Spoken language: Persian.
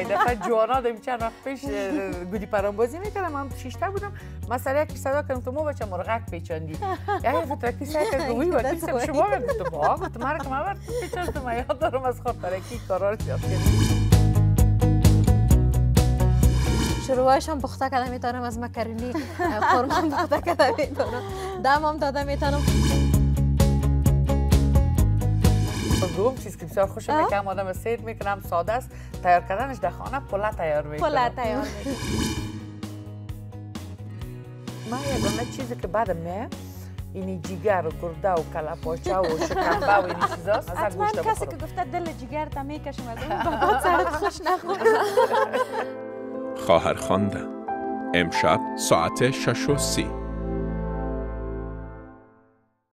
دفعه جوانا دیم چند وقت پیش گودی پرانبازی میکردم، من شیشته بودم، من سر یکی صدا کردم تو مو بچه مرغک پیچاندی یعنی فترکی سعی کرد گویی و کیسم شما گفتم با گفتم مرا که من پیچاندم، من یاد دارم از خود ترکی کارا رو یاد کردم. شروعش هم پخته کده میتونم، از مکرونی قرمه پخته کده میتونم، دم هم داده میتونم. دوم چیز که بسیار خوشم میکنم آدم سیر میکنم ساده است، تیار کردنش در خانه پله تیار میکنم. پله تیار میکنم. من یگانه چیزی که بعد میه اینی جگر و گرده و کلپاچه و شکمبه و اینی چیزاست. حتما کسی که گفته دل جگر تا میکشم از اون بعد سرت خوش نخورم. خواهر خانده امشب ساعت 6:30